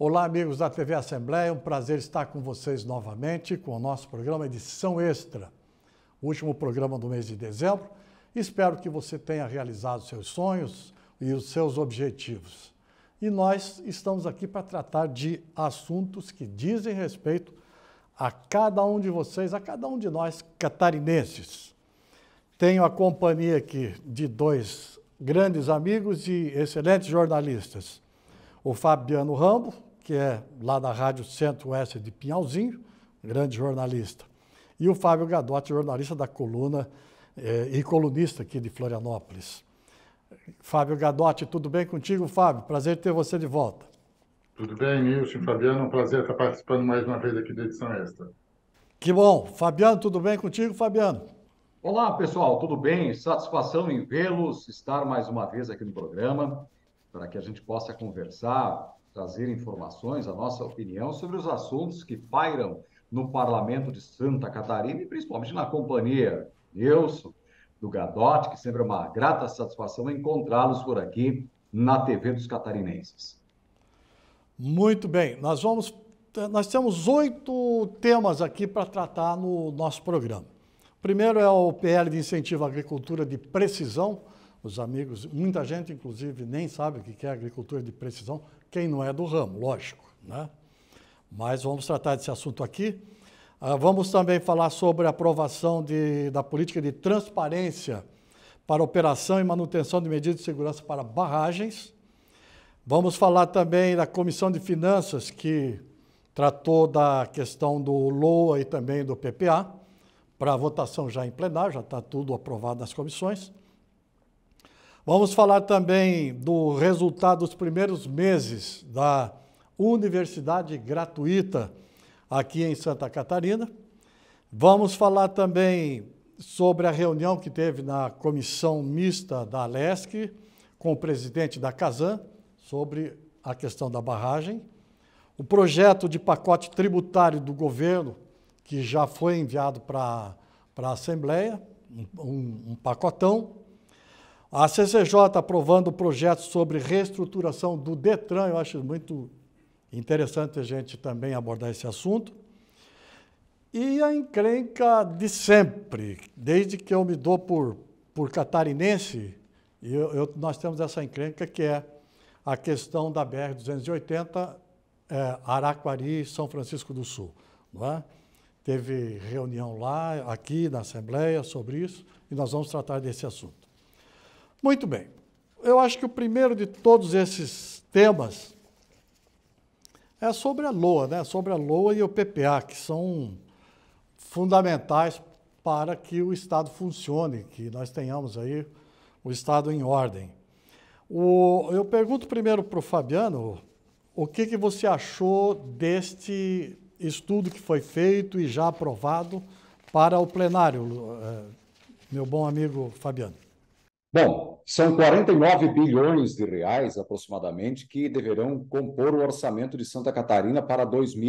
Olá, amigos da TV Assembleia, um prazer estar com vocês novamente com o nosso programa Edição Extra, o último programa do mês de dezembro. Espero que você tenha realizado seus sonhos e os seus objetivos. E nós estamos aqui para tratar de assuntos que dizem respeito a cada um de vocês, a cada um de nós catarinenses. Tenho a companhia aqui de dois grandes amigos e excelentes jornalistas. O Fabiano Rambo, que é lá da Rádio Centro-Oeste de Pinhalzinho, grande jornalista. E o Fábio Gadotti, jornalista da Coluna e colunista aqui de Florianópolis. Fábio Gadotti, tudo bem contigo, Fábio? Prazer ter você de volta. Tudo bem, Nilson, Fabiano, um prazer estar participando mais uma vez aqui da edição extra. Que bom. Fabiano, tudo bem contigo, Fabiano? Olá, pessoal, tudo bem? Satisfação em vê-los, estar mais uma vez aqui no programa, para que a gente possa conversar, trazer informações, a nossa opinião sobre os assuntos que pairam no Parlamento de Santa Catarina e principalmente na companhia Nilson, do Gadotti, que sempre é uma grata satisfação encontrá-los por aqui na TV dos catarinenses. Muito bem, nós temos 8 temas aqui para tratar no nosso programa. O primeiro é o PL de incentivo à agricultura de precisão. Os amigos, muita gente, inclusive, nem sabe o que é agricultura de precisão, quem não é do ramo, lógico, né? Mas vamos tratar desse assunto aqui. Vamos também falar sobre a aprovação da política de transparência para operação e manutenção de medidas de segurança para barragens. Vamos falar também da Comissão de Finanças, que tratou da questão do LOA e também do PPA, para votação já em plenário, já está tudo aprovado nas comissões. Vamos falar também do resultado dos primeiros meses da universidade gratuita aqui em Santa Catarina. Vamos falar também sobre a reunião que teve na comissão mista da Alesc com o presidente da Casan, sobre a questão da barragem. O projeto de pacote tributário do governo, que já foi enviado para a Assembleia, um pacotão. A CCJ aprovando o projeto sobre reestruturação do Detran, eu acho muito interessante a gente também abordar esse assunto. E a encrenca de sempre, desde que eu me dou por catarinense, nós temos essa encrenca que é a questão da BR-280, Araquari, São Francisco do Sul, não é? Teve reunião lá, aqui na Assembleia, sobre isso, e nós vamos tratar desse assunto. Muito bem. Eu acho que o primeiro de todos esses temas é sobre a LOA, né? Sobre a LOA e o PPA, que são fundamentais para que o Estado funcione, que nós tenhamos aí o Estado em ordem. Eu pergunto primeiro para o Fabiano, o que você achou deste estudo que foi feito e já aprovado para o plenário, meu bom amigo Fabiano? Bom, são 49 bilhões de reais, aproximadamente, que deverão compor o orçamento de Santa Catarina para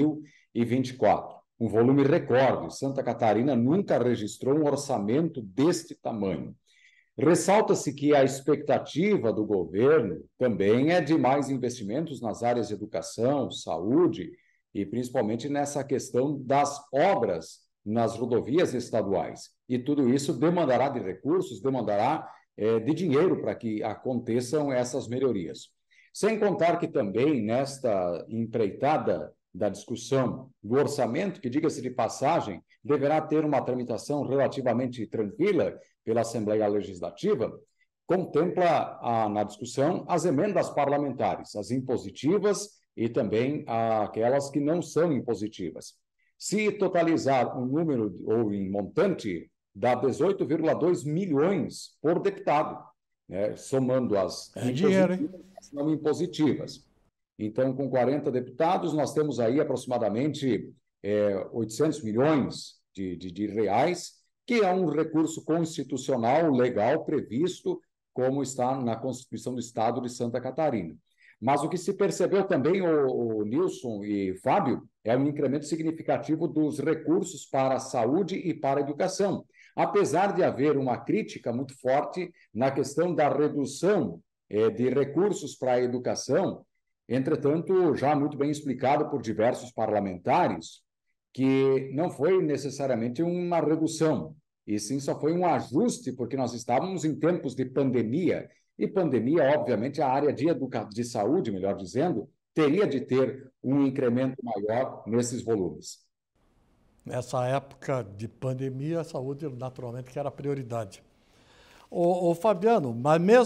2024. Um volume recorde. Santa Catarina nunca registrou um orçamento deste tamanho. Ressalta-se que a expectativa do governo também é de mais investimentos nas áreas de educação, saúde e principalmente nessa questão das obras nas rodovias estaduais. E tudo isso demandará de recursos, demandará de dinheiro para que aconteçam essas melhorias. Sem contar que também nesta empreitada da discussão do orçamento, que, diga-se de passagem, deverá ter uma tramitação relativamente tranquila pela Assembleia Legislativa, contempla na discussão as emendas parlamentares, as impositivas e também aquelas que não são impositivas. Se totalizar um número ou em montante, dá 18,2 milhões por deputado, né? Somando as não impositivas. Então, com 40 deputados, nós temos aí aproximadamente 800 milhões de reais, que é um recurso constitucional, legal, previsto, como está na Constituição do Estado de Santa Catarina. Mas o que se percebeu também, o Nilson e Fábio, é um incremento significativo dos recursos para a saúde e para a educação, apesar de haver uma crítica muito forte na questão da redução de recursos para a educação, Entretanto, já muito bem explicado por diversos parlamentares, que não foi necessariamente uma redução, e sim só foi um ajuste, porque nós estávamos em tempos de pandemia, e pandemia, obviamente, a área de saúde, melhor dizendo, teria de ter um incremento maior nesses volumes. Nessa época de pandemia, a saúde naturalmente que era prioridade. Ô Fabiano,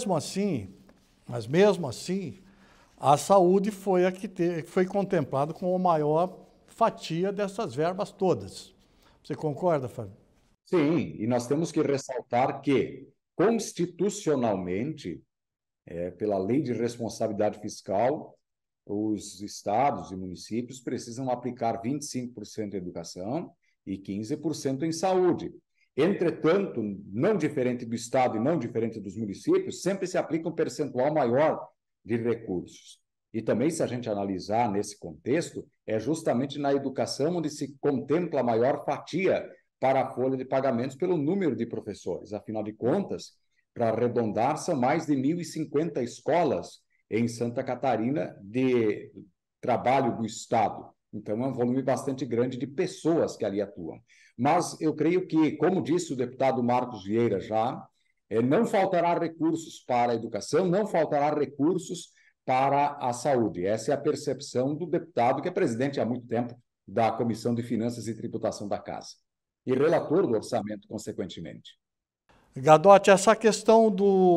mas mesmo assim, a saúde foi a que foi contemplada com a maior fatia dessas verbas todas. Você concorda, Fábio? Sim, e nós temos que ressaltar que, constitucionalmente, pela lei de responsabilidade fiscal, os estados e municípios precisam aplicar 25% em educação e 15% em saúde. Entretanto, não diferente do estado e não diferente dos municípios, sempre se aplica um percentual maior de recursos. E também, se a gente analisar nesse contexto, é justamente na educação onde se contempla a maior fatia para a folha de pagamentos pelo número de professores. Afinal de contas, para arredondar, são mais de 1.050 escolas em Santa Catarina de trabalho do Estado. Então, é um volume bastante grande de pessoas que ali atuam. Mas eu creio que, como disse o deputado Marcos Vieira já, não faltará recursos para a educação, não faltará recursos para a saúde. Essa é a percepção do deputado, que é presidente há muito tempo da Comissão de Finanças e Tributação da Casa, e relator do orçamento, consequentemente. Gadotti, essa questão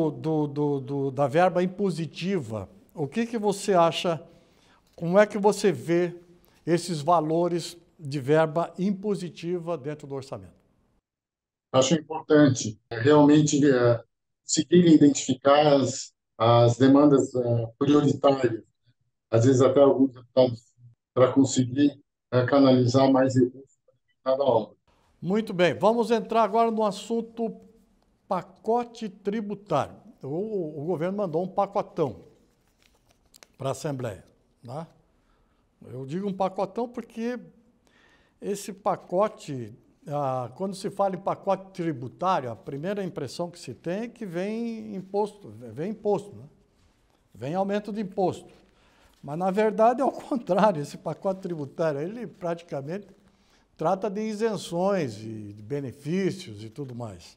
da verba impositiva, o que você acha, como é que você vê esses valores de verba impositiva dentro do orçamento? Acho importante realmente conseguir identificar as demandas prioritárias, às vezes até alguns deputados, para conseguir canalizar mais recursos para cada obra. Muito bem, vamos entrar agora no assunto pacote tributário. O governo mandou um pacotão para a Assembleia, né? Eu digo um pacotão porque esse pacote, quando se fala em pacote tributário, a primeira impressão que se tem é que vem imposto, né? Vem aumento de imposto. Mas, na verdade, é o contrário. Esse pacote tributário, ele praticamente trata de isenções e de benefícios e tudo mais.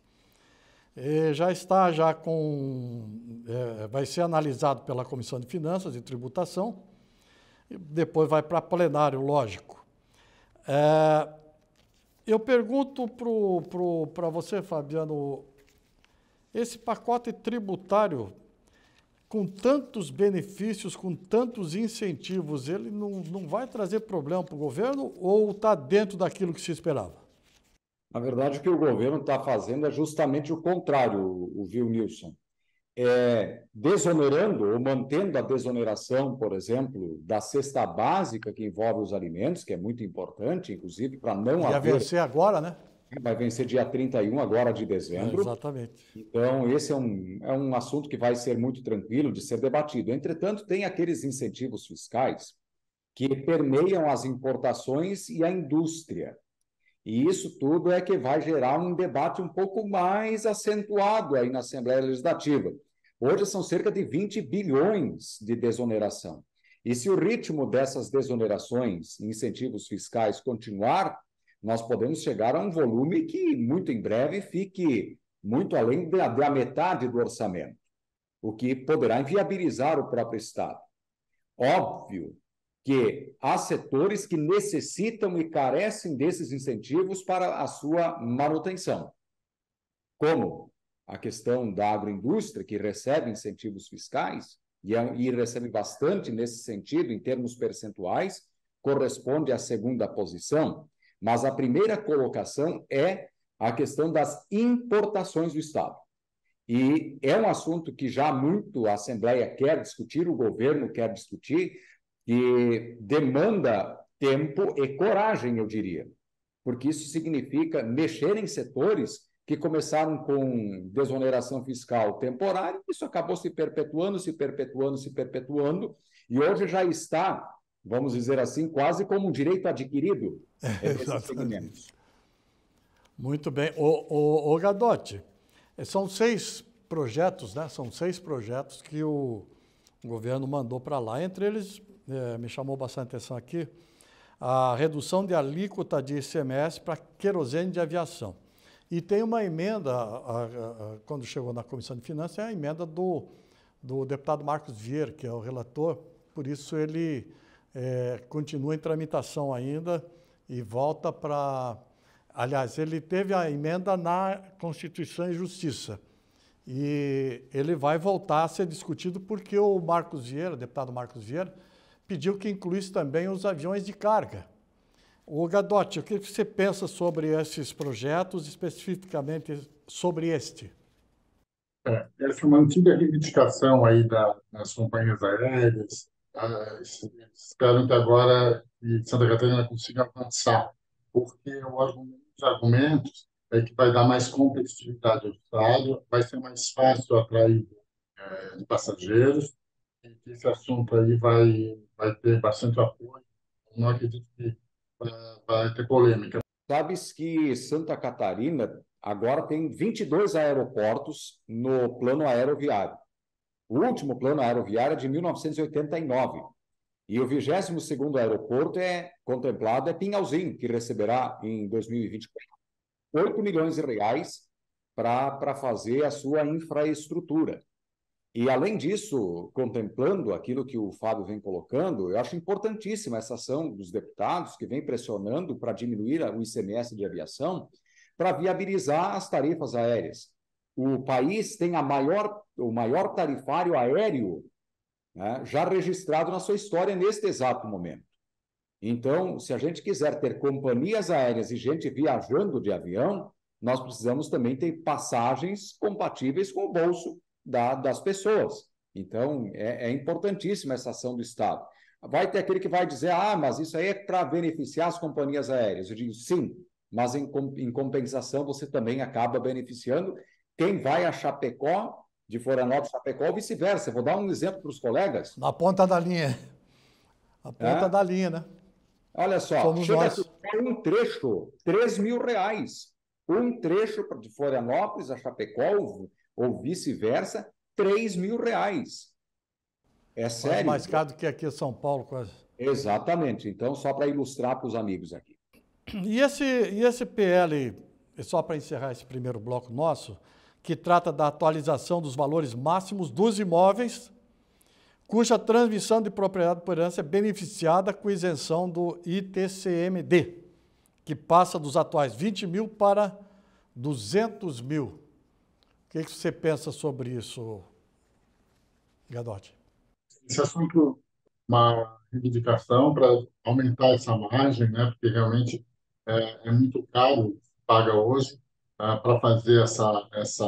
Já está vai ser analisado pela Comissão de Finanças e Tributação, e depois vai para plenário, lógico. Eu pergunto para você, Fabiano, esse pacote tributário, com tantos benefícios, com tantos incentivos, ele não vai trazer problema para o governo ou está dentro daquilo que se esperava? Na verdade, o que o governo está fazendo é justamente o contrário, o Nilson. Desonerando ou mantendo a desoneração, por exemplo, da cesta básica que envolve os alimentos, que é muito importante, inclusive, para não haver... Ia vencer agora, né? Vai vencer dia 31 agora de dezembro. Exatamente. Então, esse é um assunto que vai ser muito tranquilo de ser debatido. Entretanto, tem aqueles incentivos fiscais que permeiam as importações e a indústria. E isso tudo é que vai gerar um debate um pouco mais acentuado aí na Assembleia Legislativa. Hoje são cerca de 20 bilhões de desoneração. E se o ritmo dessas desonerações e incentivos fiscais continuar, nós podemos chegar a um volume que, muito em breve, fique muito além da metade do orçamento, o que poderá inviabilizar o próprio Estado. Óbvio que há setores que necessitam e carecem desses incentivos para a sua manutenção, como a questão da agroindústria, que recebe incentivos fiscais, e recebe bastante nesse sentido, em termos percentuais, corresponde à segunda posição, mas a primeira colocação é a questão das importações do Estado. E é um assunto que já muito a Assembleia quer discutir, o governo quer discutir, e demanda tempo e coragem, eu diria, porque isso significa mexer em setores que começaram com desoneração fiscal temporária, isso acabou se perpetuando, e hoje já está, vamos dizer assim, quase como um direito adquirido desses segmentos. Muito bem. O Gadotti, são 6 projetos, né? São 6 projetos que o O governo mandou para lá. Entre eles, me chamou bastante atenção aqui, a redução de alíquota de ICMS para querosene de aviação. E tem uma emenda, quando chegou na Comissão de Finanças, é a emenda do deputado Marcos Vieira, que é o relator, por isso ele continua em tramitação ainda e volta para... Aliás, ele teve a emenda na Constituição e Justiça e ele vai voltar a ser discutido porque o Marcos Vieira, o deputado Marcos Vieira, pediu que incluísse também os aviões de carga. O Gadotti, o que você pensa sobre esses projetos, especificamente sobre este? Essa é uma antiga reivindicação aí das companhias aéreas. Espero que agora Santa Catarina consiga avançar, porque os argumentos é que vai dar mais competitividade ao Estado, vai ser mais fácil atrair passageiros, e que esse assunto aí vai ter bastante apoio. Não acredito que vai ter polêmica. Sabes que Santa Catarina agora tem 22 aeroportos no plano aeroviário. O último plano aeroviário é de 1989. E o 22º aeroporto contemplado é Pinhalzinho, que receberá em 2024 R$ 8 milhões para fazer a sua infraestrutura. E, além disso, contemplando aquilo que o Fábio vem colocando, eu acho importantíssima essa ação dos deputados que vem pressionando para diminuir o ICMS de aviação, para viabilizar as tarifas aéreas. O país tem o maior tarifário aéreo, né, já registrado na sua história neste exato momento. Então, se a gente quiser ter companhias aéreas e gente viajando de avião, nós precisamos também ter passagens compatíveis com o bolso das pessoas. Então, é importantíssima essa ação do Estado. Vai ter aquele que vai dizer, mas isso aí é para beneficiar as companhias aéreas. Eu digo, sim, mas em compensação você também acaba beneficiando quem vai a Chapecó, de Florianópolis, Chapecó, ou vice-versa. Vou dar um exemplo para os colegas. Na ponta da linha. A ponta da linha, né? Olha só, somos chega nós. a um trecho, R$3 mil. Um trecho de Florianópolis a Chapecó, ou vice-versa, R$3 mil. É sério. Quase mais caro do que aqui em São Paulo, quase. Exatamente. Então, só para ilustrar para os amigos aqui. E esse PL, só para encerrar esse primeiro bloco nosso, que trata da atualização dos valores máximos dos imóveis, cuja transmissão de propriedade por herança é beneficiada com isenção do ITCMD, que passa dos atuais 20 mil para 200 mil. O que você pensa sobre isso, Gadotti? Esse assunto uma reivindicação para aumentar essa margem, né? Porque realmente é muito caro, paga hoje, para fazer essa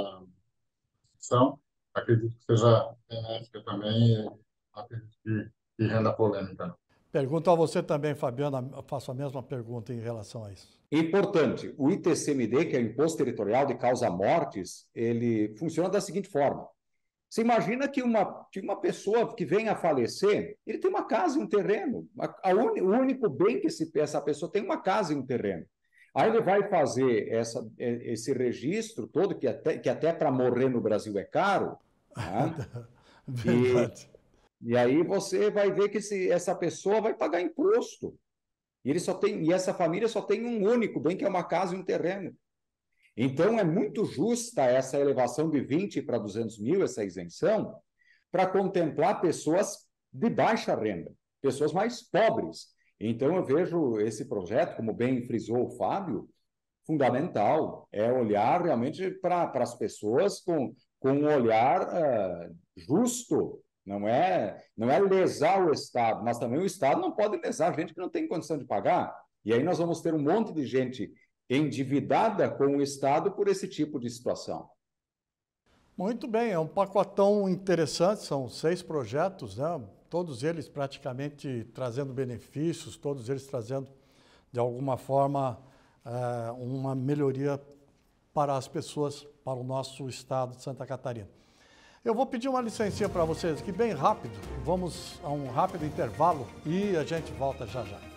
ação. Acredito que seja benéfica também, acredito que renda polêmica. Pergunto a você também, Fabiana, faço a mesma pergunta em relação a isso. Importante, o ITCMD, que é o Imposto Territorial de Causa-Mortes, ele funciona da seguinte forma. Você imagina que uma pessoa que vem a falecer, ele tem uma casa e um terreno. O único bem que essa pessoa tem é uma casa e um terreno. Aí ele vai fazer esse registro todo, que até para morrer no Brasil é caro. Né? Verdade. E aí você vai ver que essa pessoa vai pagar imposto. E essa família só tem um único bem, que é uma casa e um terreno. Então, é muito justa essa elevação de 20 para 200 mil, essa isenção, para contemplar pessoas de baixa renda, pessoas mais pobres. Então, eu vejo esse projeto, como bem frisou o Fábio, fundamental. É olhar realmente para as pessoas com um olhar justo. Não é lesar o Estado, mas também o Estado não pode lesar gente que não tem condição de pagar. E aí nós vamos ter um monte de gente endividada com o Estado por esse tipo de situação. Muito bem, é um pacotão interessante, são 6 projetos, né? Todos eles praticamente trazendo benefícios, todos eles trazendo, de alguma forma, uma melhoria para as pessoas, para o nosso estado de Santa Catarina. Eu vou pedir uma licencinha para vocês aqui, bem rápido, vamos a um rápido intervalo e a gente volta já já.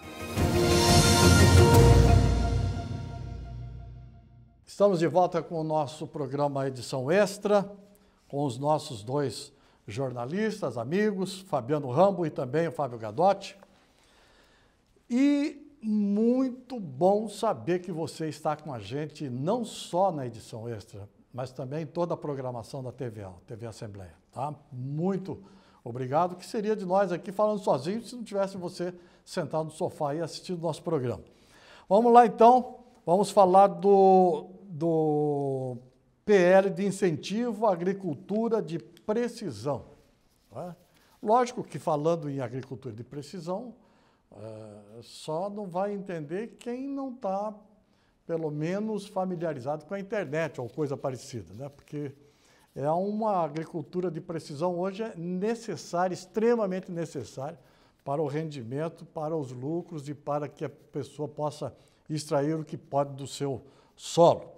Estamos de volta com o nosso programa Edição Extra, com os nossos 2 jornalistas, amigos, Fabiano Rambo e também o Fábio Gadotti. E muito bom saber que você está com a gente não só na edição extra, mas também em toda a programação da TV Assembleia. Tá? Muito obrigado, que seria de nós aqui falando sozinho se não tivesse você sentado no sofá e assistindo o nosso programa. Vamos lá então, vamos falar do PL de incentivo à agricultura de precisão. Tá? Lógico que falando em agricultura de precisão, só não vai entender quem não está, pelo menos, familiarizado com a internet ou coisa parecida, né? Porque é uma agricultura de precisão hoje é necessária, extremamente necessária para o rendimento, para os lucros e para que a pessoa possa extrair o que pode do seu solo.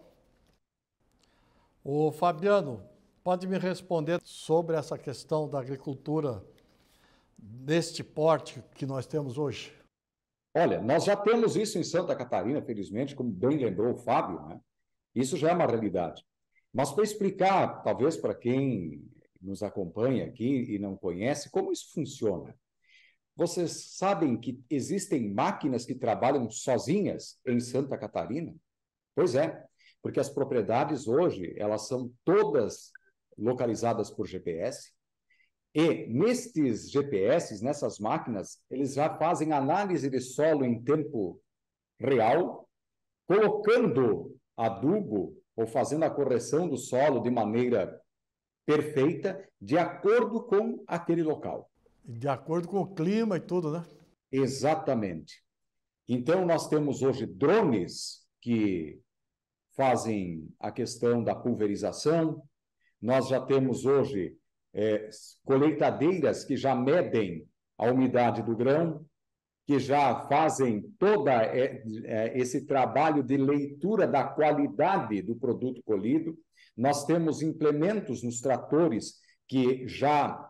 O Fabiano, pode me responder sobre essa questão da agricultura deste porte que nós temos hoje? Olha, nós já temos isso em Santa Catarina, felizmente, como bem lembrou o Fábio, né? Isso já é uma realidade. Mas para explicar, talvez para quem nos acompanha aqui e não conhece, como isso funciona. Vocês sabem que existem máquinas que trabalham sozinhas em Santa Catarina? Pois é, porque as propriedades hoje, elas são todas localizadas por GPS, e nestes GPS, nessas máquinas, eles já fazem análise de solo em tempo real, colocando adubo ou fazendo a correção do solo de maneira perfeita, de acordo com aquele local. De acordo com o clima e tudo, né? Exatamente. Então, nós temos hoje drones que fazem a questão da pulverização, nós já temos hoje colheitadeiras que já medem a umidade do grão, que já fazem todo esse trabalho de leitura da qualidade do produto colhido. Nós temos implementos nos tratores que já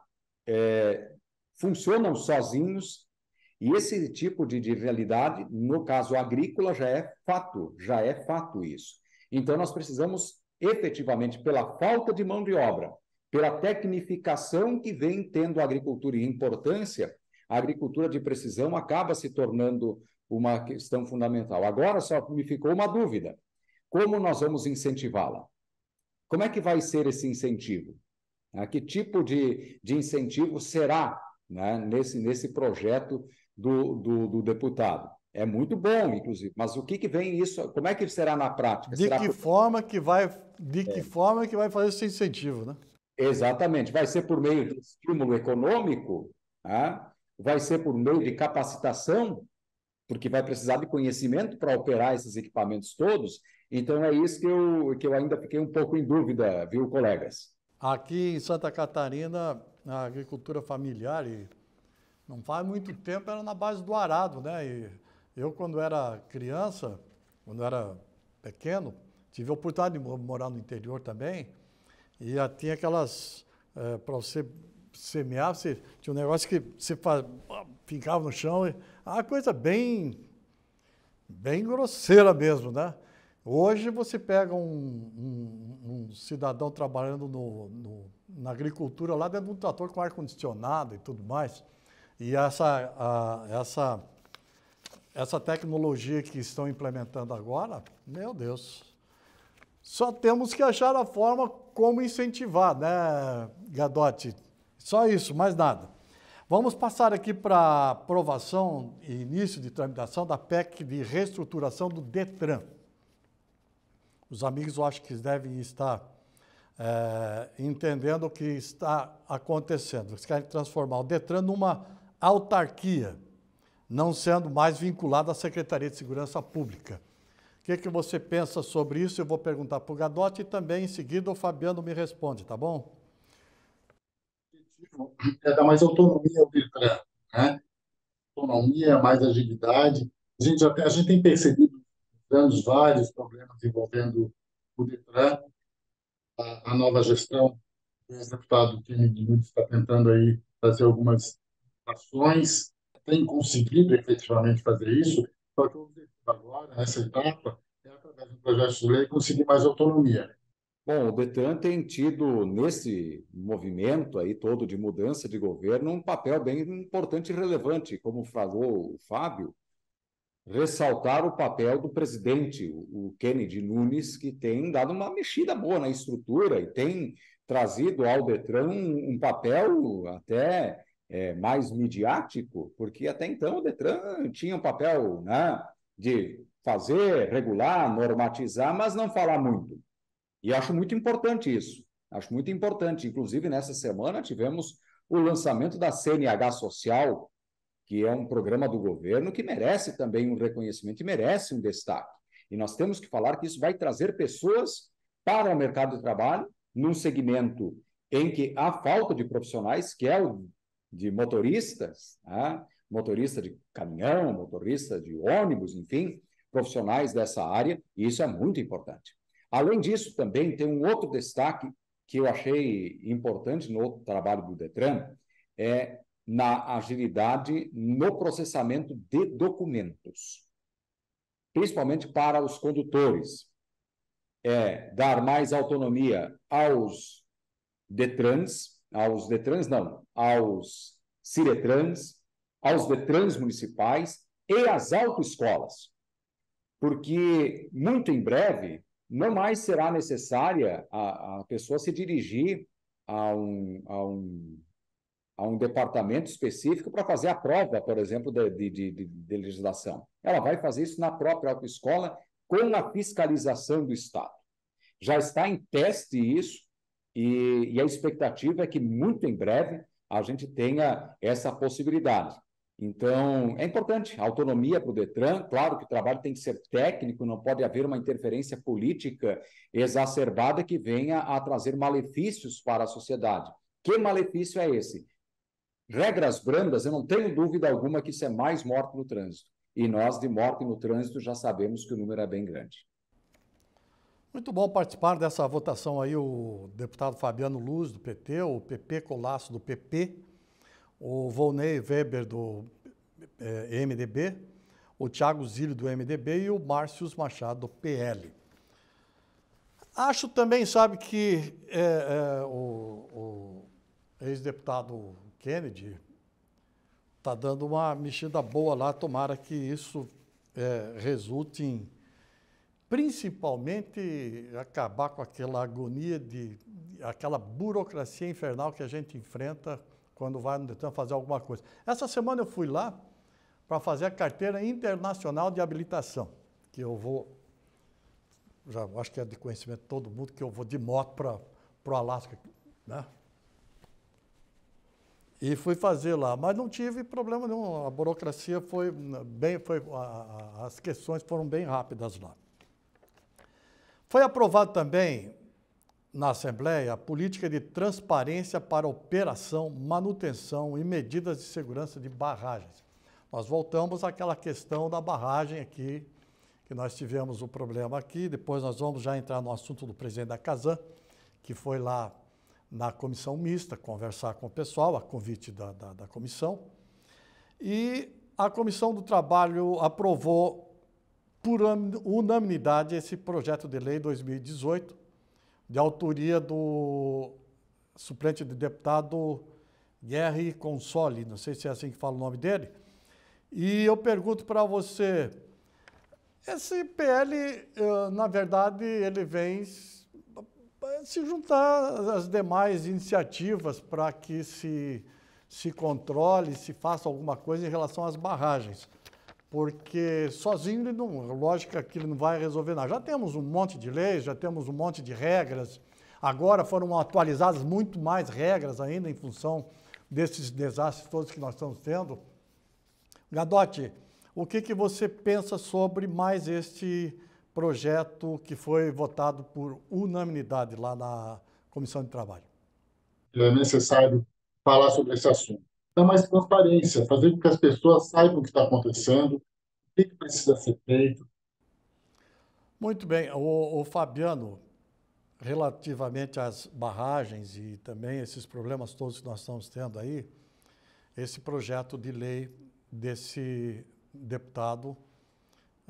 funcionam sozinhos, e esse tipo de realidade, no caso agrícola, já é fato isso. Então, nós precisamos efetivamente, pela falta de mão de obra, pela tecnificação que vem tendo a agricultura e importância, a agricultura de precisão acaba se tornando uma questão fundamental. Agora só me ficou uma dúvida: como nós vamos incentivá-la? Como é que vai ser esse incentivo? Que tipo de incentivo será, né, nesse projeto do deputado? É muito bom, inclusive, mas o que vem isso? Como é que será na prática? De que forma que vai fazer esse incentivo, né? Exatamente. Vai ser por meio de estímulo econômico, tá? Vai ser por meio de capacitação, porque vai precisar de conhecimento para operar esses equipamentos todos. Então, é isso que eu ainda fiquei um pouco em dúvida, viu, colegas? Aqui em Santa Catarina, a agricultura familiar, e não faz muito tempo, era na base do arado, né? E eu, quando era criança, quando era pequeno, tive a oportunidade de morar no interior também, e tinha aquelas, para você semear, tinha um negócio que você ficava no chão, coisa bem grosseira mesmo, né? Hoje você pega um cidadão trabalhando na agricultura lá dentro de um trator com ar-condicionado e tudo mais, e essa tecnologia que estão implementando agora, meu Deus, só temos que achar a forma como incentivar, né, Gadotti? Só isso, mais nada. Vamos passar aqui para aprovação e início de tramitação da PEC de reestruturação do DETRAN. Os amigos, eu acho que devem estar entendendo o que está acontecendo. Eles querem transformar o DETRAN numa autarquia, não sendo mais vinculado à Secretaria de Segurança Pública. O que você pensa sobre isso? Eu vou perguntar para o Gadotti e também, em seguida, o Fabiano me responde, tá bom? É dar mais autonomia ao DETRAN, né? Autonomia, mais agilidade. A gente tem percebido vários problemas envolvendo o DETRAN. A nova gestão, o ex-deputado Kenny Nunes está tentando aí fazer algumas ações, tem conseguido efetivamente fazer isso, só que o objetivo agora, nessa etapa, é, através do projeto de lei, conseguir mais autonomia. Bom, o Detran tem tido, nesse movimento aí todo de mudança de governo, um papel bem importante e relevante, como falou o Fábio, ressaltar o papel do presidente, o Kennedy Nunes, que tem dado uma mexida boa na estrutura e tem trazido ao Detran um papel até mais midiático, porque até então o Detran tinha um papel, né, de fazer, regular, normatizar, mas não falar muito. E acho muito importante isso. Acho muito importante. Inclusive, nessa semana tivemos o lançamento da CNH Social, que é um programa do governo que merece também um reconhecimento e merece um destaque. E nós temos que falar que isso vai trazer pessoas para o mercado de trabalho, num segmento em que há falta de profissionais, que é o de motoristas, né? Motorista de caminhão, motorista de ônibus, enfim, profissionais dessa área, e isso é muito importante. Além disso, também tem um outro destaque que eu achei importante no outro trabalho do Detran, é na agilidade no processamento de documentos, principalmente para os condutores. Dar mais autonomia aos Ciretrans, aos Detrans municipais e às autoescolas, porque muito em breve não mais será necessária a pessoa se dirigir a um departamento específico para fazer a prova, por exemplo, de legislação. Ela vai fazer isso na própria autoescola com a fiscalização do Estado. Já está em teste isso e a expectativa é que muito em breve a gente tenha essa possibilidade. Então, é importante a autonomia para o Detran. Claro que o trabalho tem que ser técnico, não pode haver uma interferência política exacerbada que venha a trazer malefícios para a sociedade. Que malefício é esse? Regras brandas, eu não tenho dúvida alguma que isso é mais morte no trânsito. E nós, de morte no trânsito, já sabemos que o número é bem grande. Muito bom participar dessa votação aí, o deputado Fabiano Luz, do PT, o PP Colasso, do PP, o Volney Weber, do MDB, o Thiago Zilli, do MDB, e o Márcio Machado, do PL. Acho também, sabe, que o ex-deputado Kennedy está dando uma mexida boa lá, tomara que isso resulte em, principalmente, acabar com aquela agonia aquela burocracia infernal que a gente enfrenta quando vai no Detran fazer alguma coisa. Essa semana eu fui lá para fazer a carteira internacional de habilitação, que eu vou, já acho que é de conhecimento de todo mundo, que eu vou de moto para o Alasca, né? E fui fazer lá, mas não tive problema nenhum, a burocracia foi bem, as questões foram bem rápidas lá. Foi aprovado também na Assembleia a política de transparência para operação, manutenção e medidas de segurança de barragens. Nós voltamos àquela questão da barragem aqui, que nós tivemos o problema aqui, depois nós vamos já entrar no assunto do presidente da Casan, que foi lá na comissão mista, conversar com o pessoal, a convite da comissão. E a Comissão do Trabalho aprovou por unanimidade esse projeto de lei 2018, de autoria do suplente de deputado Guerri Consoli, não sei se é assim que fala o nome dele. E eu pergunto para você, esse PL, na verdade, ele vem se juntar às demais iniciativas para que se controle, se faça alguma coisa em relação às barragens. Porque sozinho, ele não, lógico que ele não vai resolver nada. Já temos um monte de leis, já temos um monte de regras. Agora foram atualizadas muito mais regras ainda em função desses desastres todos que nós estamos tendo. Gadotti, o que você pensa sobre mais este projeto que foi votado por unanimidade lá na Comissão de Trabalho? É necessário falar sobre esse assunto. Então, mais transparência, fazer com que as pessoas saibam o que está acontecendo, o que precisa ser feito. Muito bem. O Fabiano, relativamente às barragens e também esses problemas todos que nós estamos tendo aí, esse projeto de lei desse deputado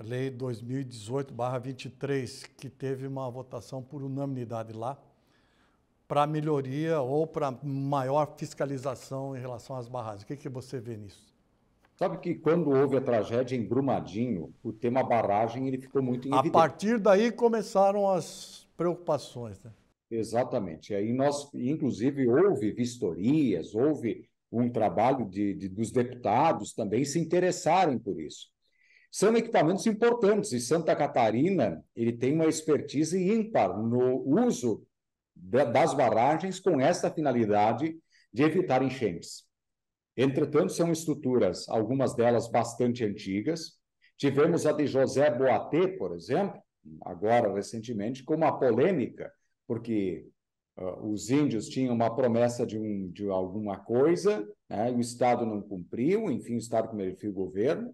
Lei 2018/23, que teve uma votação por unanimidade lá, para melhoria ou para maior fiscalização em relação às barragens. O que você vê nisso? Sabe que quando houve a tragédia em Brumadinho, o tema barragem ele ficou muito em A evidência. partir daí começaram as preocupações, né? Exatamente. Aí nós, inclusive, houve vistorias, houve um trabalho dos deputados também se interessarem por isso. São equipamentos importantes e Santa Catarina ele tem uma expertise ímpar no uso das barragens com essa finalidade de evitar enchentes. Entretanto, são estruturas, algumas delas bastante antigas. Tivemos a de José Boatê, por exemplo, agora recentemente, com uma polêmica, porque os índios tinham uma promessa de alguma coisa, né, e o Estado não cumpriu, enfim, o Estado cometeu o governo,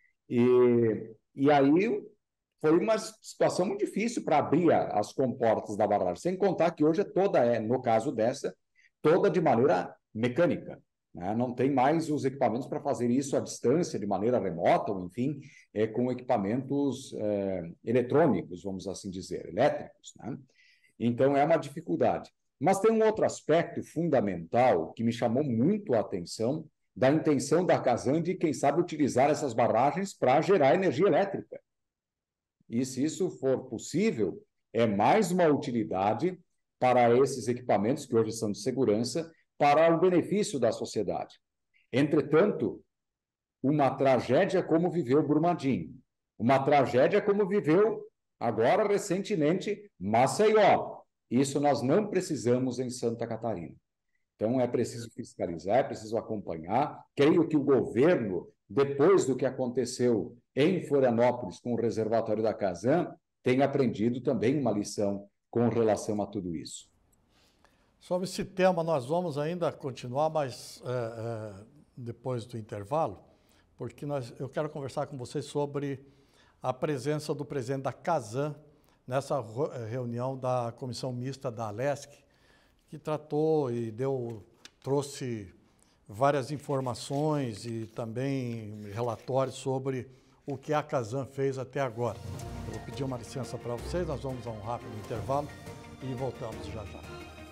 e aí foi uma situação muito difícil para abrir as comportas da barragem, sem contar que hoje no caso dessa, toda de maneira mecânica, né? Não tem mais os equipamentos para fazer isso à distância, de maneira remota, ou enfim, com equipamentos eletrônicos, vamos assim dizer, elétricos, né? Então, é uma dificuldade. Mas tem um outro aspecto fundamental que me chamou muito a atenção, da intenção da Casan de, quem sabe, utilizar essas barragens para gerar energia elétrica. E se isso for possível, é mais uma utilidade para esses equipamentos, que hoje são de segurança, para o benefício da sociedade. Entretanto, uma tragédia como viveu Brumadinho, uma tragédia como viveu, agora, recentemente, Maceió. Isso nós não precisamos em Santa Catarina. Então, é preciso fiscalizar, é preciso acompanhar. Creio que o governo, depois do que aconteceu em Florianópolis com o reservatório da Casan, tem aprendido também uma lição com relação a tudo isso. Sobre esse tema, nós vamos ainda continuar, mas depois do intervalo, porque eu quero conversar com vocês sobre a presença do presidente da Casan nessa reunião da Comissão Mista da Alesc, que tratou e trouxe várias informações e também relatórios sobre o que a Casan fez até agora. Eu vou pedir uma licença para vocês, nós vamos a um rápido intervalo e voltamos já já.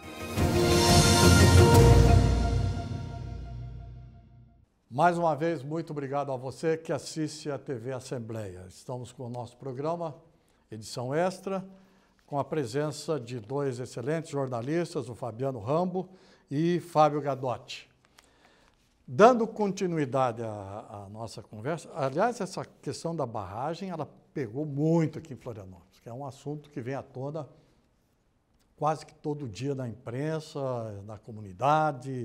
Mais uma vez, muito obrigado a você que assiste a TV Assembleia. Estamos com o nosso programa, edição extra, com a presença de dois excelentes jornalistas, o Fabiano Rambo e Fábio Gadotti. Dando continuidade à nossa conversa, aliás, essa questão da barragem, ela pegou muito aqui em Florianópolis, que é um assunto que vem à tona quase que todo dia na imprensa, na comunidade,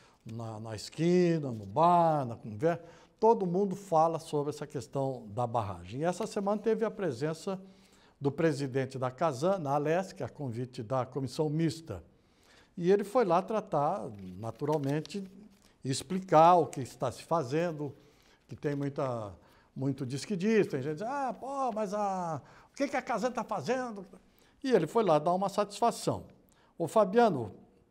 na esquina, no bar, na conversa. Todo mundo fala sobre essa questão da barragem. E essa semana teve a presença do presidente da Casan, na Alesc, a convite da Comissão Mista. E ele foi lá tratar, naturalmente, explicar o que está se fazendo, que tem muito diz que diz, tem gente que diz, mas o que a Casan está fazendo? E ele foi lá dar uma satisfação. Ô Fabiano,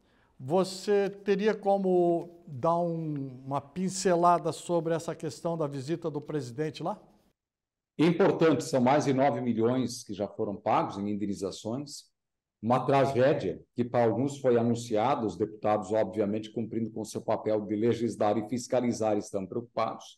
você teria como dar uma pincelada sobre essa questão da visita do presidente lá? Importante, são mais de 9 milhões que já foram pagos em indenizações. Uma tragédia que para alguns foi anunciada, os deputados, obviamente, cumprindo com seu papel de legislar e fiscalizar, estão preocupados.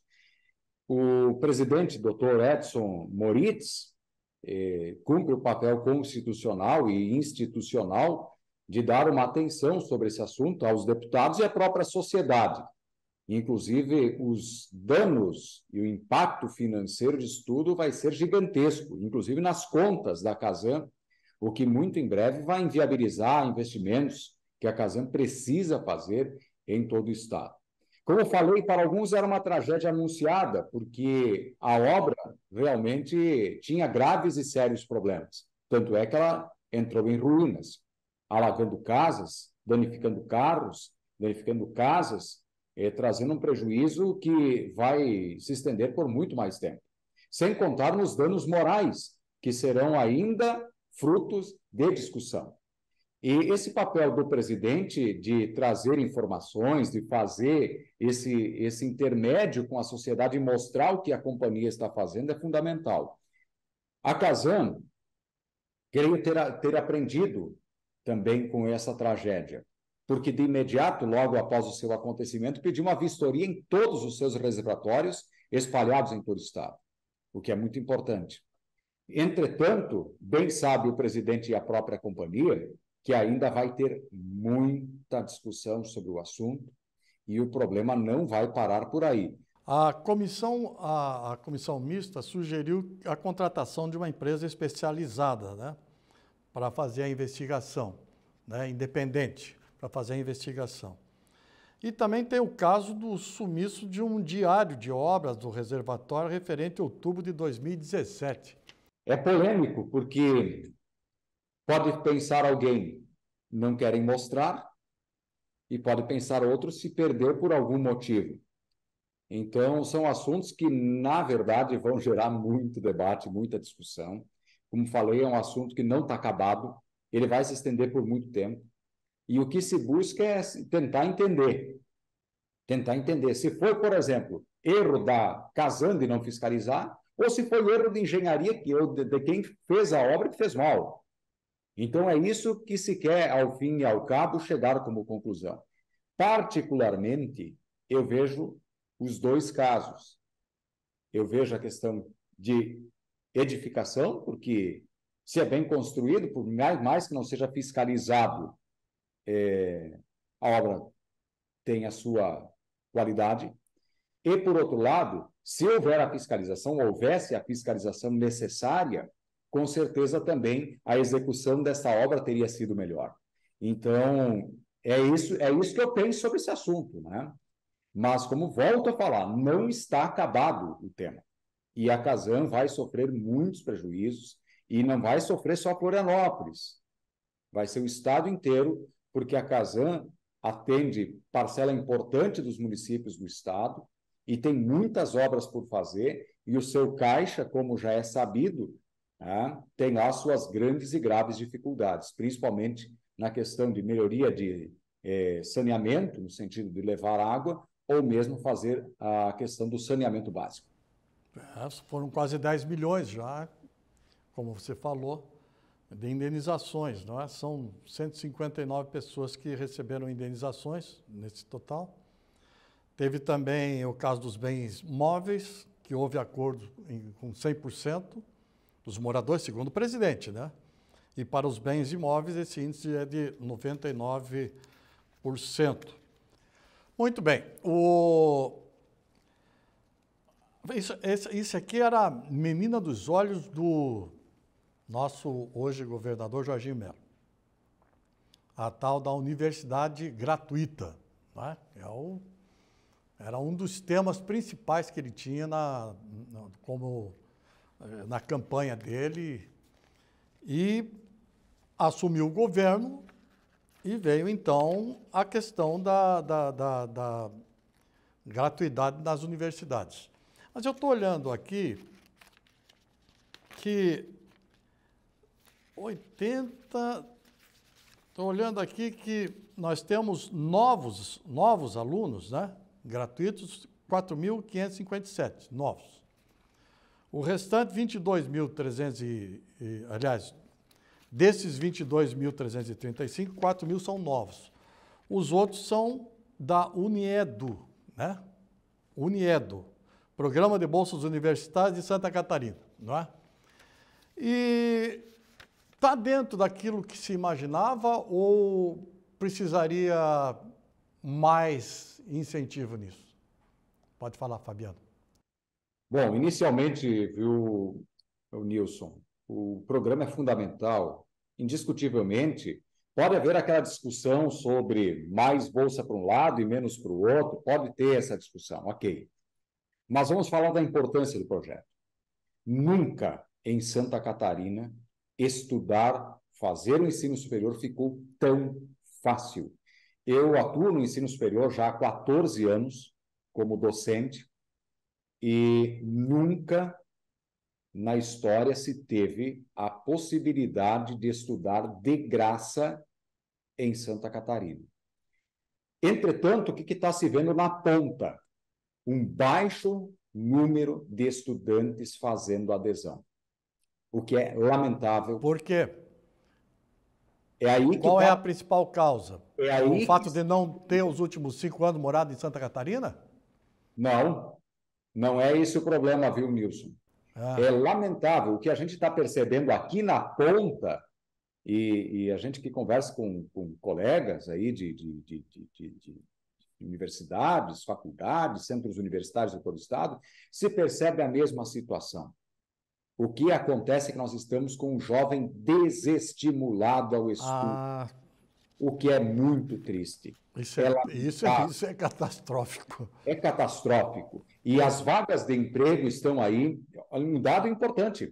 O presidente, Dr. Edson Moritz, cumpre o papel constitucional e institucional de dar uma atenção sobre esse assunto aos deputados e à própria sociedade. Inclusive, os danos e o impacto financeiro disso tudo vai ser gigantesco, inclusive nas contas da Casan, o que muito em breve vai inviabilizar investimentos que a Casan precisa fazer em todo o estado. Como eu falei, para alguns era uma tragédia anunciada, porque a obra realmente tinha graves e sérios problemas. Tanto é que ela entrou em ruínas, alagando casas, danificando carros, danificando casas, trazendo um prejuízo que vai se estender por muito mais tempo. Sem contar nos danos morais, que serão ainda frutos de discussão. E esse papel do presidente de trazer informações, de fazer esse intermédio com a sociedade e mostrar o que a companhia está fazendo é fundamental. A Casan, creio ter aprendido também com essa tragédia, porque de imediato, logo após o seu acontecimento, pediu uma vistoria em todos os seus reservatórios espalhados em todo o estado, o que é muito importante. Entretanto, bem sabe o presidente e a própria companhia que ainda vai ter muita discussão sobre o assunto e o problema não vai parar por aí. A comissão mista sugeriu a contratação de uma empresa especializada, né, para fazer a investigação, né, independente, para fazer a investigação. E também tem o caso do sumiço de um diário de obras do reservatório referente a outubro de 2017. É polêmico, porque pode pensar alguém, não querem mostrar, e pode pensar outro se perdeu por algum motivo. Então, são assuntos que, na verdade, vão gerar muito debate, muita discussão. Como falei, é um assunto que não está acabado, ele vai se estender por muito tempo. E o que se busca é tentar entender. Tentar entender se foi, por exemplo, erro da Casan de não fiscalizar, ou se foi erro de engenharia de quem fez a obra que fez mal. Então, é isso que se quer, ao fim e ao cabo, chegar como conclusão. Particularmente, eu vejo os dois casos. Eu vejo a questão de edificação, porque se é bem construído, por mais que não seja fiscalizado, a obra tem a sua qualidade. E, por outro lado, se houvesse a fiscalização necessária, com certeza também a execução dessa obra teria sido melhor. Então, é isso que eu penso sobre esse assunto, né? Mas, como volto a falar, não está acabado o tema. E a Casan vai sofrer muitos prejuízos, e não vai sofrer só Florianópolis. Vai ser o estado inteiro, porque a Casan atende parcela importante dos municípios do estado e tem muitas obras por fazer, e o seu caixa, como já é sabido, né, tem lá suas grandes e graves dificuldades, principalmente na questão de melhoria de saneamento, no sentido de levar água, ou mesmo fazer a questão do saneamento básico. Foram quase 10 milhões já, como você falou, de indenizações, não é? São 159 pessoas que receberam indenizações nesse total. Teve também o caso dos bens móveis, que houve acordo com 100% dos moradores, segundo o presidente, né? E para os bens imóveis, esse índice é de 99%. Muito bem. Isso aqui era a menina dos olhos do nosso hoje governador Jorginho Melo. A tal da universidade gratuita, né? Era um dos temas principais que ele tinha na campanha dele, e assumiu o governo e veio, então, a questão da gratuidade nas universidades. Mas eu estou olhando aqui que estou olhando aqui que nós temos novos alunos, né? Gratuitos, 4.557 novos. O restante, 22.300, aliás, desses 22.335, 4.000 são novos. Os outros são da Uniedu, né? Uniedu, Programa de Bolsas Universitárias de Santa Catarina, não é? E está dentro daquilo que se imaginava ou precisaria mais incentivo nisso? Pode falar, Fabiano. Bom, inicialmente, viu, Nilson, o programa é fundamental, indiscutivelmente. Pode haver aquela discussão sobre mais bolsa para um lado e menos para o outro, pode ter essa discussão, ok. Mas vamos falar da importância do projeto. Nunca em Santa Catarina estudar, fazer o ensino superior ficou tão fácil. Eu atuo no ensino superior já há 14 anos como docente e nunca na história se teve a possibilidade de estudar de graça em Santa Catarina. Entretanto, o que está se vendo na ponta? Um baixo número de estudantes fazendo adesão. o que é lamentável. Por quê? É aí que Qual é a principal causa? É aí O fato que... de não ter os últimos 5 anos morado em Santa Catarina? Não, não é esse o problema, viu, Nilson? É lamentável o que a gente está percebendo aqui na ponta, e a gente que conversa com colegas aí de universidades, faculdades, centros universitários do todo o estado, se percebe a mesma situação. O que acontece é que nós estamos com um jovem desestimulado ao estudo, o que é muito triste. Isso é catastrófico. É catastrófico. E as vagas de emprego estão aí. Um dado importante.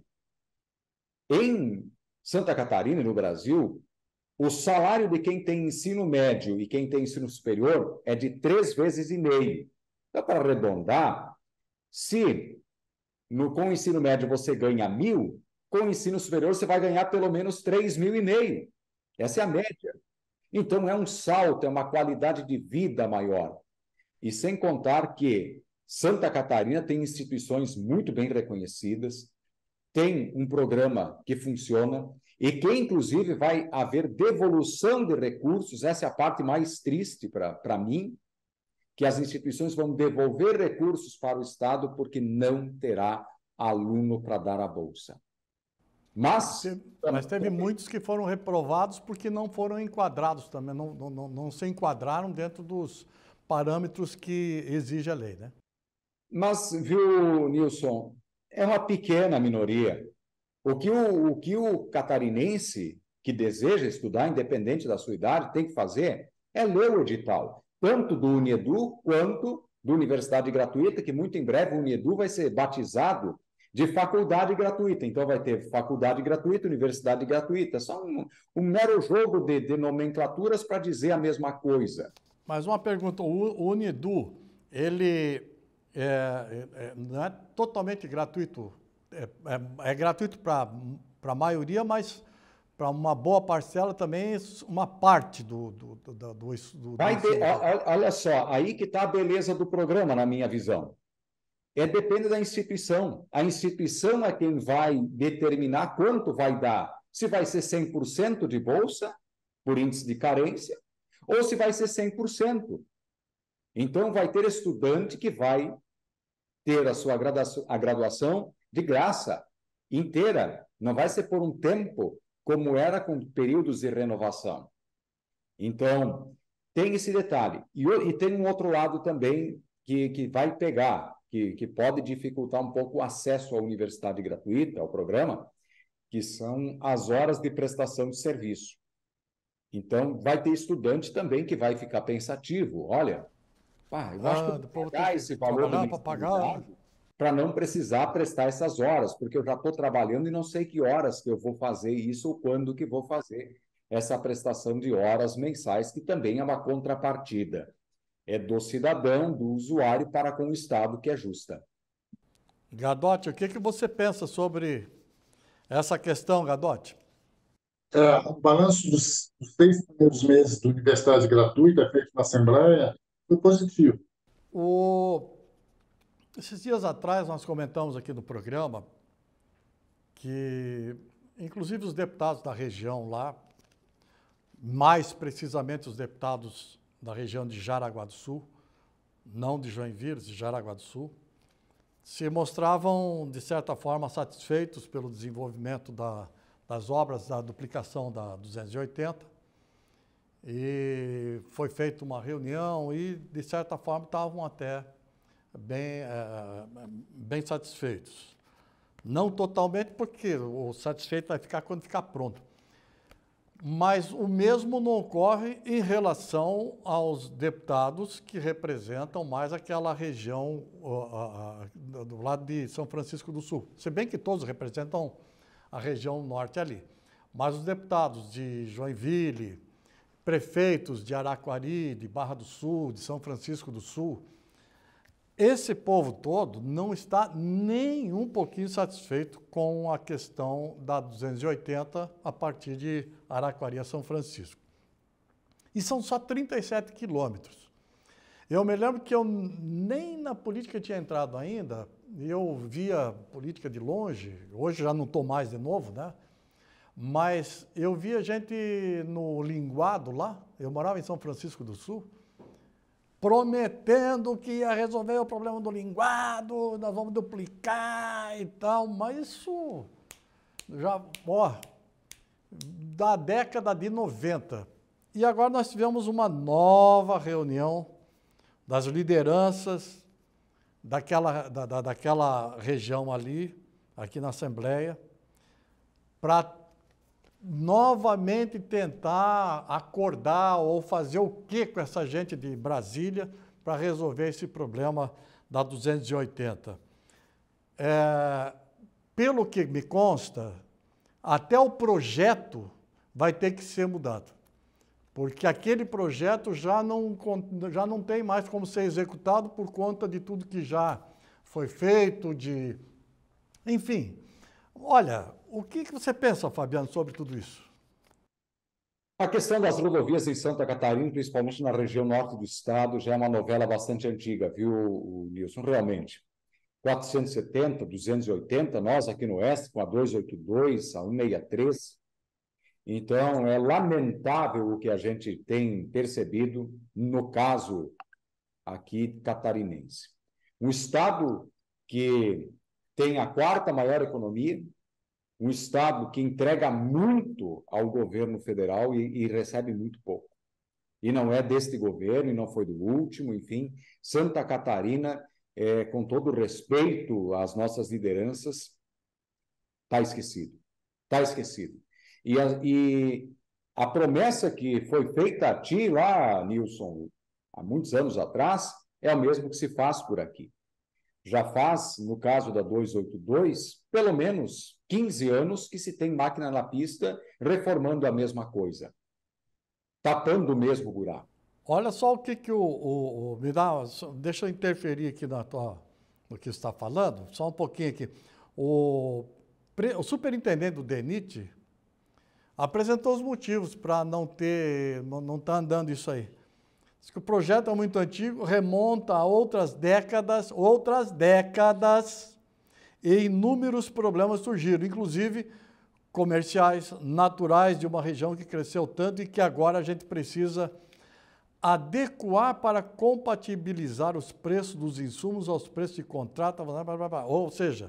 Em Santa Catarina, no Brasil, o salário de quem tem ensino médio e quem tem ensino superior é de 3,5 vezes. Então, para arredondar, se com o ensino médio você ganha 1.000, com o ensino superior você vai ganhar pelo menos 3,5 mil. Essa é a média. Então, é um salto, é uma qualidade de vida maior. E sem contar que Santa Catarina tem instituições muito bem reconhecidas, tem um programa que funciona e que, inclusive, vai haver devolução de recursos. Essa é a parte mais triste para mim, que as instituições vão devolver recursos para o Estado porque não terá aluno para dar a bolsa. Mas teve muitos que foram reprovados porque não foram enquadrados também, não se enquadraram dentro dos parâmetros que exige a lei, né? Mas, viu, Nilson, é uma pequena minoria. O que o catarinense que deseja estudar, independente da sua idade, tem que fazer é ler o edital, tanto do UniEdu quanto da Universidade Gratuita, que muito em breve o UniEdu vai ser batizado de faculdade gratuita. Então, vai ter faculdade gratuita, universidade gratuita. Só um mero jogo de nomenclaturas para dizer a mesma coisa. Mas uma pergunta, o UniEdu, ele não é totalmente gratuito? É gratuito para a maioria, mas para uma boa parcela também, uma parte do olha só, aí que está a beleza do programa, na minha visão. Depende da instituição. A instituição é quem vai determinar quanto vai dar. Se vai ser 100% de bolsa, por índice de carência, ou se vai ser 100%. Então, vai ter estudante que vai ter a graduação de graça, inteira. Não vai ser por um tempo, como era com períodos de renovação. Então, tem esse detalhe. E tem um outro lado também que vai pegar, que pode dificultar um pouco o acesso à universidade gratuita, ao programa, que são as horas de prestação de serviço. Então, vai ter estudante também que vai ficar pensativo. Olha, eu acho que eu vou pagar esse valor para não precisar prestar essas horas, porque eu já estou trabalhando e não sei que horas que eu vou fazer isso ou quando que vou fazer essa prestação de horas mensais, que também é uma contrapartida. É do cidadão, do usuário para com o Estado, que é justa. Gadotti, o que você pensa sobre essa questão, Gadotti? O balanço dos 6 primeiros meses da universidade gratuita feito na Assembleia foi positivo. Esses dias atrás nós comentamos aqui no programa que, inclusive, os deputados da região lá, mais precisamente os deputados da região de Jaraguá do Sul, não de Joinville, de Jaraguá do Sul, se mostravam, de certa forma, satisfeitos pelo desenvolvimento das obras da duplicação da 280, e foi feita uma reunião e, de certa forma, estavam até bem satisfeitos. Não totalmente, porque o satisfeito vai ficar quando ficar pronto. Mas o mesmo não ocorre em relação aos deputados que representam mais aquela região do lado de São Francisco do Sul. Se bem que todos representam a região norte ali. Mas os deputados de Joinville, prefeitos de Araquari, de Barra do Sul, de São Francisco do Sul, esse povo todo não está nem um pouquinho satisfeito com a questão da 280 a partir de Araquari a São Francisco. E são só 37 quilômetros. Eu me lembro que eu nem na política tinha entrado ainda, e eu via política de longe, hoje já não estou mais de novo, né? Mas eu via gente no linguado lá, eu morava em São Francisco do Sul, prometendo que ia resolver o problema do linguado, nós vamos duplicar e tal, mas isso já, ó, da década de 90. E agora nós tivemos uma nova reunião das lideranças daquela região ali, aqui na Assembleia, para novamente tentar acordar ou fazer o que com essa gente de Brasília para resolver esse problema da 280. Pelo que me consta, até o projeto vai ter que ser mudado, porque aquele projeto já não tem mais como ser executado por conta de tudo que já foi feito, enfim. Olha, o que você pensa, Fabiano, sobre tudo isso? A questão das rodovias em Santa Catarina, principalmente na região norte do estado, já é uma novela bastante antiga, viu, Nilson? Realmente. 470, 280, nós aqui no Oeste, com a 282, a 163. Então, é lamentável o que a gente tem percebido no caso aqui catarinense. Um estado que tem a quarta maior economia, um estado que entrega muito ao governo federal e recebe muito pouco. E não é deste governo, e não foi do último, enfim. Santa Catarina, com todo respeito às nossas lideranças, está esquecido. Está esquecido. E a promessa que foi feita a ti lá, Nilson, há muitos anos atrás, é o mesmo que se faz por aqui. Já faz, no caso da 282, pelo menos 15 anos que se tem máquina na pista reformando a mesma coisa, tapando o mesmo buraco. Olha só o que me dá, deixa eu interferir aqui no que você está falando, só um pouquinho aqui. O superintendente do DENIT apresentou os motivos para não estar andando isso aí. Diz que o projeto é muito antigo, remonta a outras décadas, e inúmeros problemas surgiram, inclusive comerciais, naturais, de uma região que cresceu tanto e que agora a gente precisa adequar para compatibilizar os preços dos insumos aos preços de contrato, ou seja,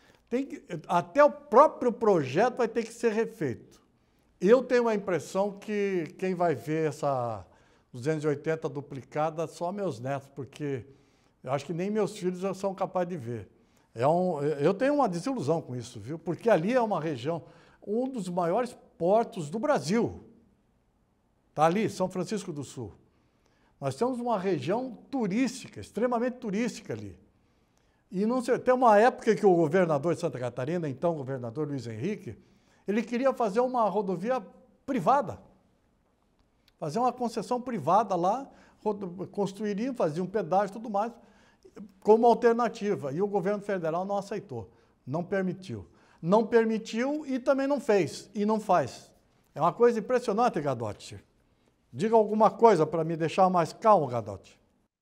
até o próprio projeto vai ter que ser refeito. Eu tenho a impressão que quem vai ver essa 280 duplicada só meus netos, porque eu acho que nem meus filhos já são capazes de ver. Eu tenho uma desilusão com isso, viu? Porque ali é uma região, um dos maiores portos do Brasil. Está ali, São Francisco do Sul. Nós temos uma região turística, extremamente turística ali. E não sei, tem uma época que o governador de Santa Catarina, então o governador Luiz Henrique, ele queria fazer uma rodovia privada. Fazer uma concessão privada lá, construiriam, faziam um pedágio e tudo mais, como alternativa. E o governo federal não aceitou, não permitiu. Não permitiu e também não fez, e não faz. É uma coisa impressionante, Gadotti. Diga alguma coisa para me deixar mais calmo, Gadotti.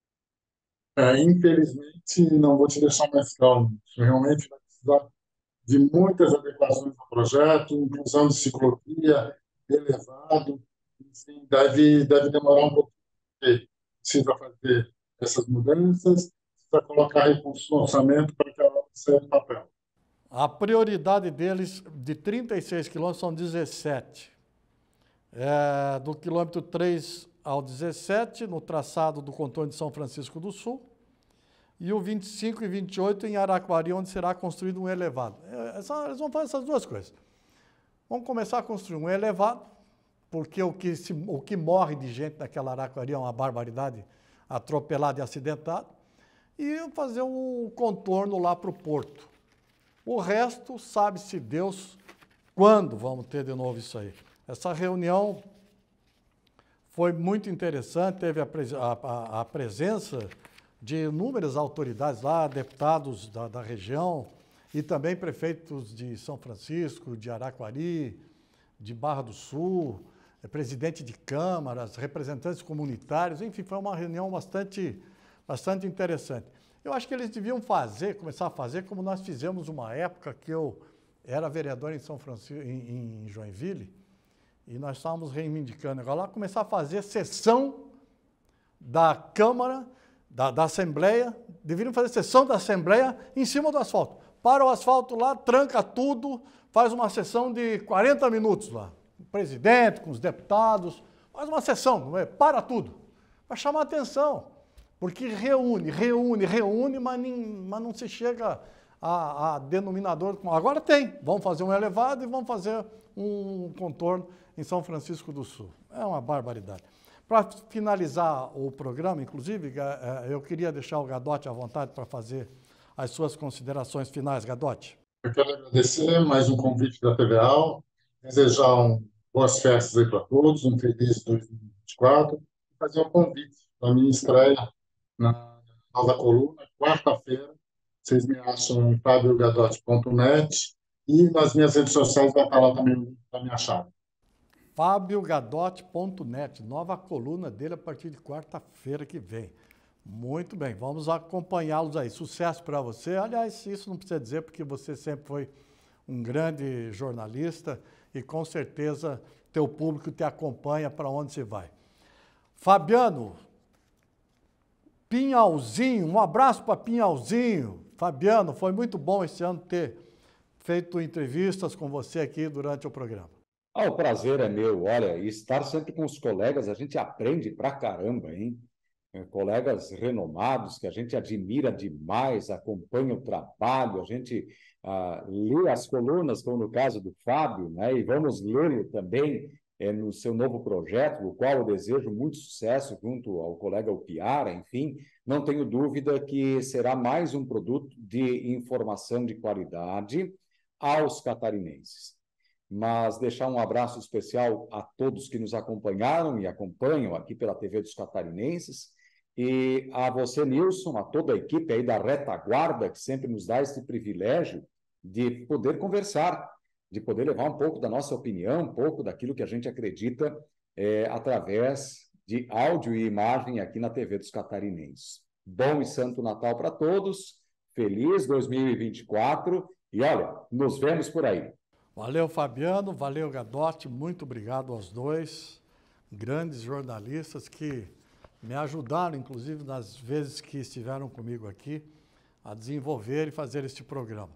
Infelizmente, não vou te deixar mais calmo. Realmente vai precisar de muitas adequações ao projeto, inclusão de ciclovia, elevado, enfim, deve demorar um pouco. Precisa fazer essas mudanças, precisa colocar recursos no orçamento para que a obra saia do papel. A prioridade deles, de 36 quilômetros, são 17. Do quilômetro 3 ao 17, no traçado do contorno de São Francisco do Sul, e o 25 e 28 em Araquari, onde será construído um elevado. Eles vão fazer essas duas coisas. Vamos começar a construir um elevado, porque o que morre de gente naquela Araquari é uma barbaridade, atropelado e acidentado, e fazer um contorno lá para o porto. O resto, sabe-se Deus quando vamos ter de novo isso aí. Essa reunião foi muito interessante, teve a presença de inúmeras autoridades lá, deputados da região e também prefeitos de São Francisco, de Araquari, de Barra do Sul, presidente de câmaras, representantes comunitários, enfim, foi uma reunião bastante interessante. Eu acho que eles deviam começar a fazer como nós fizemos uma época que eu era vereador em São Francisco, em Joinville, e nós estávamos reivindicando agora lá, começar a fazer sessão da Câmara, da Assembleia, deveriam fazer sessão da Assembleia em cima do asfalto. Para o asfalto lá, tranca tudo, faz uma sessão de 40 minutos lá. O presidente, com os deputados, faz uma sessão, para tudo, para chamar a atenção. Porque reúne, mas não se chega a denominador. Agora tem, vamos fazer um elevado e vamos fazer um contorno em São Francisco do Sul. É uma barbaridade. Para finalizar o programa, inclusive, eu queria deixar o Gadotti à vontade para fazer as suas considerações finais. Gadotti. Eu quero agradecer mais um convite da TVA, desejar boas festas aí para todos, um feliz 2024, e fazer um convite para a minha estreia na Nova Coluna, quarta-feira. Vocês me acham em fabiogadotti.net e nas minhas redes sociais vai estar lá também para me achar. fabiogadotti.net, nova coluna dele a partir de quarta-feira que vem. Muito bem, vamos acompanhá-los aí. Sucesso para você. Aliás, isso não precisa dizer, porque você sempre foi um grande jornalista e com certeza teu público te acompanha para onde você vai. Fabiano, Pinhalzinho, um abraço para Pinhalzinho. Fabiano, foi muito bom esse ano ter feito entrevistas com você aqui durante o programa. O prazer é meu. Olha, estar sempre com os colegas, a gente aprende pra caramba, hein? Colegas renomados que a gente admira demais, acompanha o trabalho, a gente lê as colunas, como no caso do Fábio, né? E vamos lê-lo também no seu novo projeto, o qual eu desejo muito sucesso junto ao colega Upiara, enfim, não tenho dúvida que será mais um produto de informação de qualidade aos catarinenses. Mas deixar um abraço especial a todos que nos acompanharam e acompanham aqui pela TV dos Catarinenses, e a você, Nilson, a toda a equipe aí da retaguarda, que sempre nos dá esse privilégio de poder conversar, de poder levar um pouco da nossa opinião, um pouco daquilo que a gente acredita através de áudio e imagem aqui na TV dos Catarinenses. Bom e santo Natal para todos, feliz 2024 e, olha, nos vemos por aí. Valeu, Fabiano, valeu, Gadotti, muito obrigado aos dois, grandes jornalistas que me ajudaram, inclusive, nas vezes que estiveram comigo aqui, a desenvolver e fazer este programa.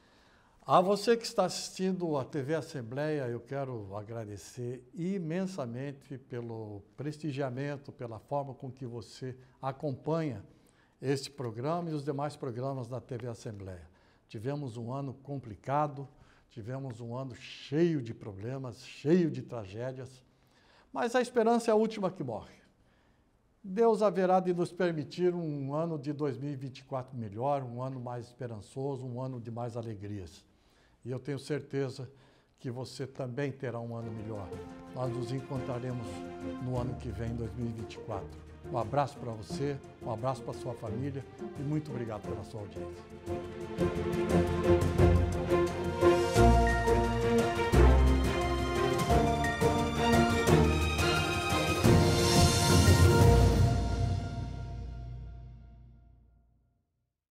A você que está assistindo a TV Assembleia, eu quero agradecer imensamente pelo prestigiamento, pela forma com que você acompanha este programa e os demais programas da TV Assembleia. Tivemos um ano complicado, tivemos um ano cheio de problemas, cheio de tragédias, mas a esperança é a última que morre. Deus haverá de nos permitir um ano de 2024 melhor, um ano mais esperançoso, um ano de mais alegrias. E eu tenho certeza que você também terá um ano melhor. Nós nos encontraremos no ano que vem, 2024. Um abraço para você, um abraço para a sua família e muito obrigado pela sua audiência.